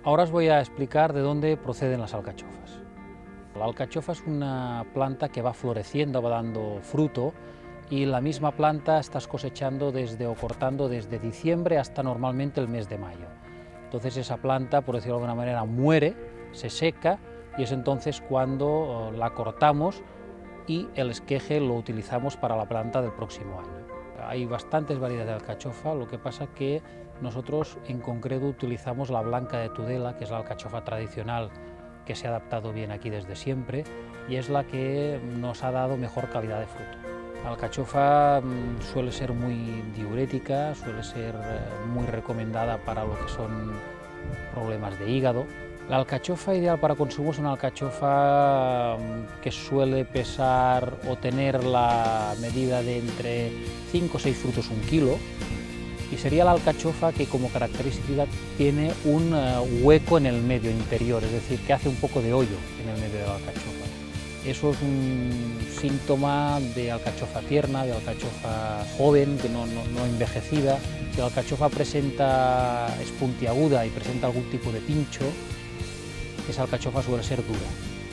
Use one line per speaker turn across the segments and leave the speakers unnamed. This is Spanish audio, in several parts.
Ahora os voy a explicar de dónde proceden las alcachofas. La alcachofa es una planta que va floreciendo, va dando fruto, y la misma planta estás cosechando o cortando desde diciembre hasta normalmente el mes de mayo. Entonces esa planta, por decirlo de alguna manera, muere, se seca, y es entonces cuando la cortamos y el esqueje lo utilizamos para la planta del próximo año. Hay bastantes variedades de alcachofa, lo que pasa que nosotros en concreto utilizamos la blanca de Tudela, que es la alcachofa tradicional que se ha adaptado bien aquí desde siempre y es la que nos ha dado mejor calidad de fruto. La alcachofa suele ser muy diurética, suele ser muy recomendada para lo que son problemas de hígado. La alcachofa ideal para consumo es una alcachofa que suele pesar o tener la medida de entre 5 o 6 frutos 1 kilo, y sería la alcachofa que como característica tiene un hueco en el medio interior, es decir, que hace un poco de hoyo en el medio de la alcachofa. Eso es un síntoma de alcachofa tierna, de alcachofa joven, que no envejecida. Si la alcachofa es puntiaguda y presenta algún tipo de pincho, esa alcachofa suele ser dura.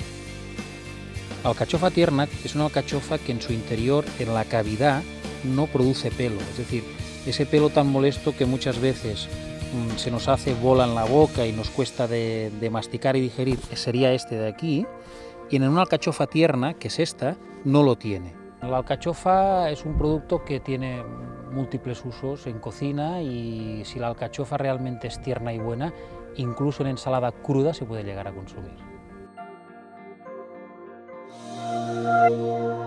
La alcachofa tierna es una alcachofa que en su interior, en la cavidad, no produce pelo, es decir, ese pelo tan molesto que muchas veces se nos hace bola en la boca y nos cuesta de masticar y digerir, sería este de aquí, y en una alcachofa tierna, que es esta, no lo tiene. La alcachofa es un producto que tiene múltiples usos en cocina, y si la alcachofa realmente es tierna y buena, incluso en ensalada cruda se puede llegar a consumir.